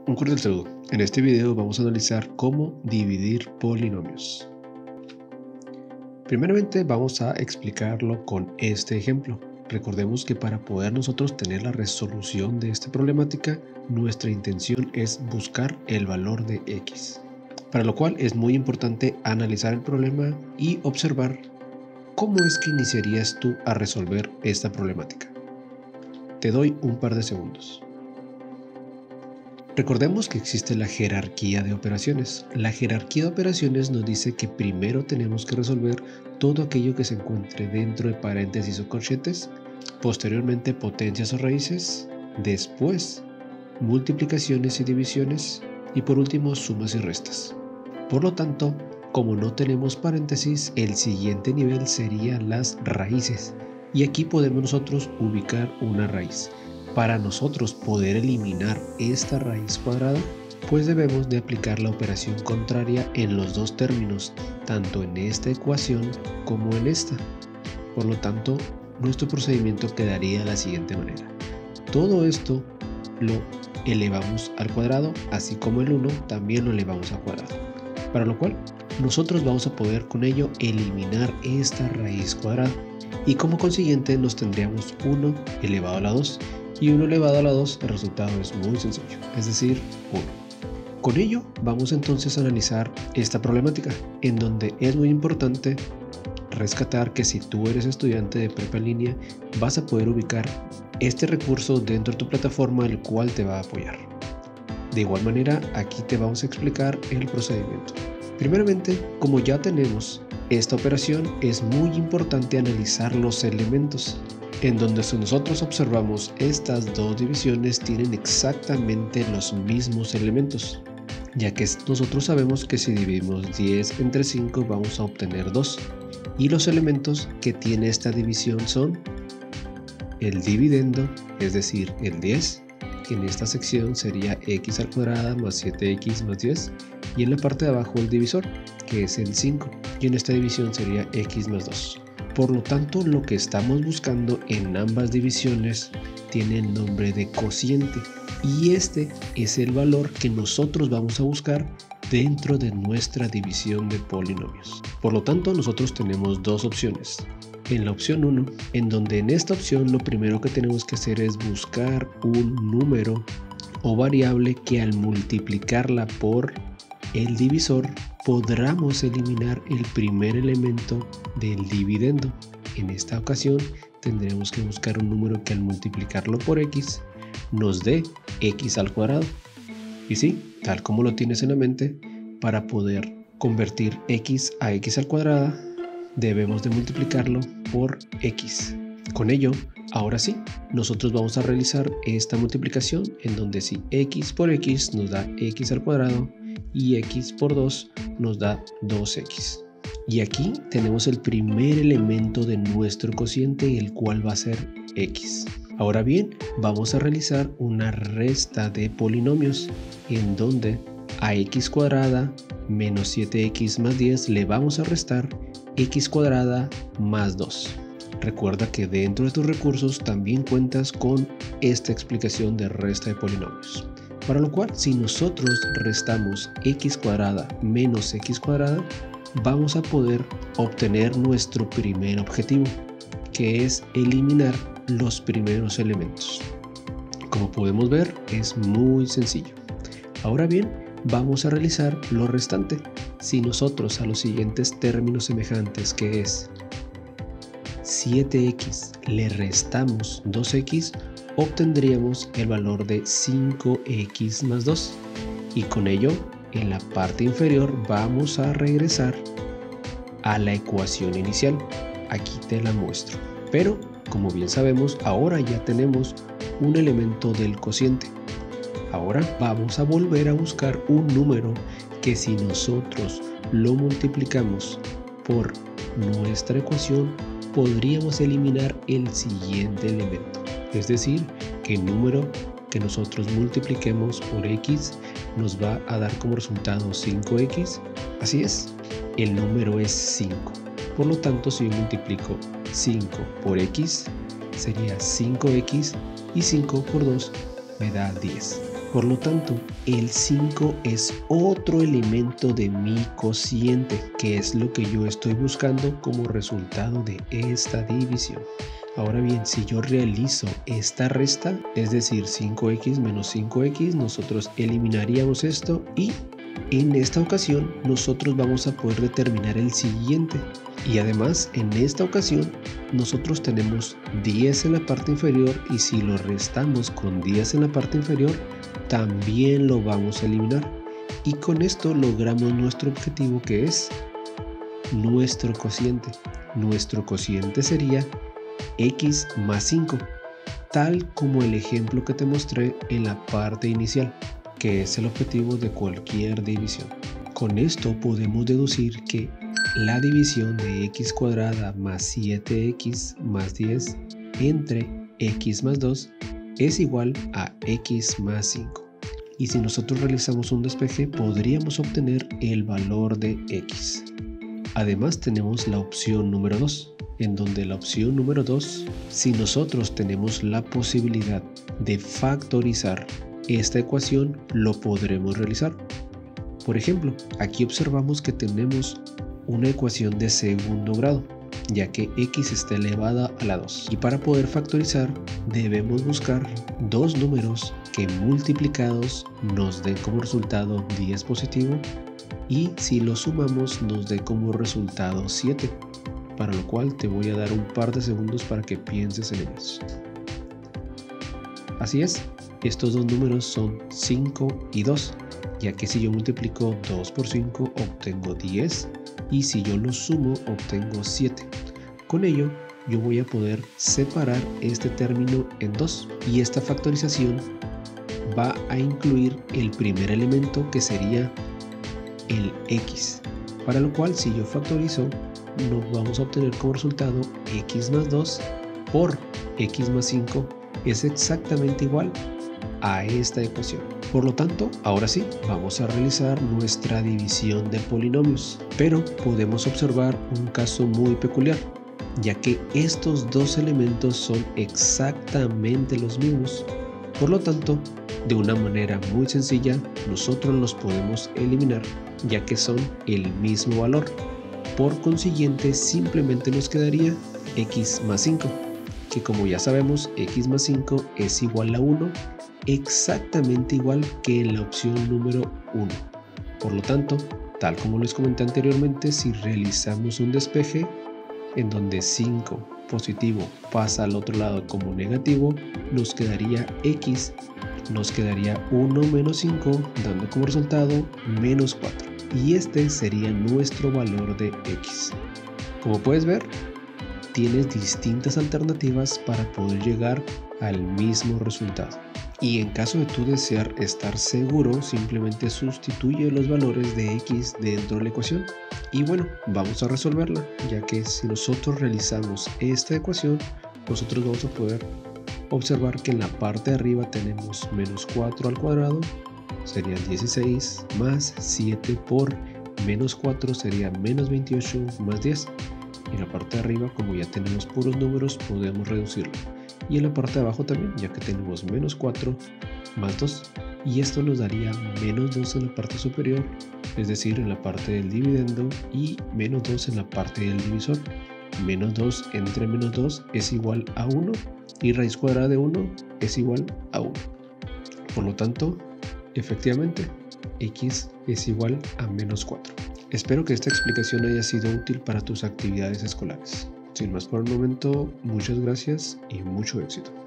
Un cordial saludo. En este video vamos a analizar cómo dividir polinomios. Primeramente vamos a explicarlo con este ejemplo. Recordemos que para poder nosotros tener la resolución de esta problemática, nuestra intención es buscar el valor de x. Para lo cual es muy importante analizar el problema y observar cómo es que iniciarías tú a resolver esta problemática. Te doy un par de segundos. Recordemos que existe la jerarquía de operaciones. La jerarquía de operaciones nos dice que primero tenemos que resolver todo aquello que se encuentre dentro de paréntesis o corchetes, posteriormente potencias o raíces, después multiplicaciones y divisiones y por último sumas y restas. Por lo tanto, como no tenemos paréntesis, el siguiente nivel sería las raíces y aquí podemos nosotros ubicar una raíz. Para nosotros poder eliminar esta raíz cuadrada, pues debemos de aplicar la operación contraria en los dos términos, tanto en esta ecuación como en esta. Por lo tanto, nuestro procedimiento quedaría de la siguiente manera. Todo esto lo elevamos al cuadrado, así como el 1 también lo elevamos al cuadrado. Para lo cual, nosotros vamos a poder con ello eliminar esta raíz cuadrada. Y como consiguiente nos tendríamos 1 elevado a la 2. Y 1 elevado a la 2, el resultado es muy sencillo, es decir, 1. Con ello vamos entonces a analizar esta problemática, en donde es muy importante rescatar que si tú eres estudiante de prepa en línea, vas a poder ubicar este recurso dentro de tu plataforma, el cual te va a apoyar. De igual manera, aquí te vamos a explicar el procedimiento. Primeramente, como ya tenemos esta operación, es muy importante analizar los elementos, en donde si nosotros observamos estas dos divisiones tienen exactamente los mismos elementos, ya que nosotros sabemos que si dividimos 10 entre 5 vamos a obtener 2, y los elementos que tiene esta división son el dividendo, es decir, el 10, que en esta sección sería x al cuadrado más 7x más 10, y en la parte de abajo el divisor, que es el 5, y en esta división sería x más 2. Por lo tanto, lo que estamos buscando en ambas divisiones tiene el nombre de cociente y este es el valor que nosotros vamos a buscar dentro de nuestra división de polinomios. Por lo tanto, nosotros tenemos dos opciones. En la opción 1, en donde en esta opción lo primero que tenemos que hacer es buscar un número o variable que al multiplicarla por el divisor podamos eliminar el primer elemento del dividendo. En esta ocasión tendremos que buscar un número que al multiplicarlo por x nos dé x al cuadrado. Y sí, tal como lo tienes en la mente, para poder convertir x a x al cuadrado debemos de multiplicarlo por x. Con ello, ahora sí, nosotros vamos a realizar esta multiplicación en donde si x por x nos da x al cuadrado y x por 2 nos da 2x. Y aquí tenemos el primer elemento de nuestro cociente, el cual va a ser x. Ahora bien, vamos a realizar una resta de polinomios, en donde a x cuadrada menos 7x más 10 le vamos a restar x cuadrada más 2. Recuerda que dentro de tus recursos también cuentas con esta explicación de resta de polinomios. Para lo cual, si nosotros restamos x cuadrada menos x cuadrada, vamos a poder obtener nuestro primer objetivo, que es eliminar los primeros elementos. Como podemos ver, es muy sencillo. Ahora bien, vamos a realizar lo restante. Si nosotros a los siguientes términos semejantes, que es 7x, le restamos 2x, obtendríamos el valor de 5x más 2 y con ello en la parte inferior vamos a regresar a la ecuación inicial. Aquí te la muestro, pero como bien sabemos ahora ya tenemos un elemento del cociente. Ahora vamos a volver a buscar un número que si nosotros lo multiplicamos por nuestra ecuación podríamos eliminar el siguiente elemento. Es decir, que el número que nosotros multipliquemos por x nos va a dar como resultado 5x. Así es, el número es 5. Por lo tanto, si yo multiplico 5 por x, sería 5x y 5 por 2 me da 10. Por lo tanto, el 5 es otro elemento de mi cociente, que es lo que yo estoy buscando como resultado de esta división. Ahora bien, si yo realizo esta resta, es decir, 5x menos 5x, nosotros eliminaríamos esto y en esta ocasión nosotros vamos a poder determinar el siguiente. Y además, en esta ocasión, nosotros tenemos 10 en la parte inferior y si lo restamos con 10 en la parte inferior, también lo vamos a eliminar. Y con esto logramos nuestro objetivo, que es nuestro cociente. Nuestro cociente sería x más 5, tal como el ejemplo que te mostré en la parte inicial, que es el objetivo de cualquier división. Con esto podemos deducir que la división de x cuadrada más 7x más 10 entre x más 2 es igual a x más 5. Y si nosotros realizamos un despeje, podríamos obtener el valor de x. Además tenemos la opción número 2, en donde la opción número 2, si nosotros tenemos la posibilidad de factorizar esta ecuación, lo podremos realizar. Por ejemplo, aquí observamos que tenemos una ecuación de segundo grado, ya que x está elevada a la 2. Y para poder factorizar, debemos buscar dos números que multiplicados nos den como resultado 10 positivo y si lo sumamos nos dé como resultado 7. Para lo cual te voy a dar un par de segundos para que pienses en ellos. Así es, estos dos números son 5 y 2, ya que si yo multiplico 2 por 5 obtengo 10 y si yo los sumo obtengo 7. Con ello yo voy a poder separar este término en dos y esta factorización va a incluir el primer elemento, que sería el x, para lo cual si yo factorizo nos vamos a obtener como resultado x más 2 por x más 5 es exactamente igual a esta ecuación. Por lo tanto, ahora sí, vamos a realizar nuestra división de polinomios, pero podemos observar un caso muy peculiar, ya que estos dos elementos son exactamente los mismos. Por lo tanto, de una manera muy sencilla, nosotros los podemos eliminar, ya que son el mismo valor. Por consiguiente, simplemente nos quedaría x más 5, que como ya sabemos, x más 5 es igual a 1, exactamente igual que en la opción número 1. Por lo tanto, tal como les comenté anteriormente, si realizamos un despeje en donde 5 positivo pasa al otro lado como negativo, nos quedaría x, nos quedaría 1 menos 5, dando como resultado menos 4. Y este sería nuestro valor de x. Como puedes ver, tienes distintas alternativas para poder llegar al mismo resultado. Y en caso de tú desear estar seguro, simplemente sustituye los valores de x dentro de la ecuación. Y bueno, vamos a resolverla, ya que si nosotros realizamos esta ecuación, nosotros vamos a poder observar que en la parte de arriba tenemos menos 4 al cuadrado, serían 16, más 7 por menos 4 sería menos 28 más 10. Y en la parte de arriba, como ya tenemos puros números, podemos reducirlo. Y en la parte de abajo también, ya que tenemos menos 4 más 2. Y esto nos daría menos 2 en la parte superior, es decir, en la parte del dividendo, y menos 2 en la parte del divisor. Menos 2 entre menos 2 es igual a 1 y raíz cuadrada de 1 es igual a 1. Por lo tanto, efectivamente, x es igual a menos 4. Espero que esta explicación haya sido útil para tus actividades escolares. Sin más por el momento, muchas gracias y mucho éxito.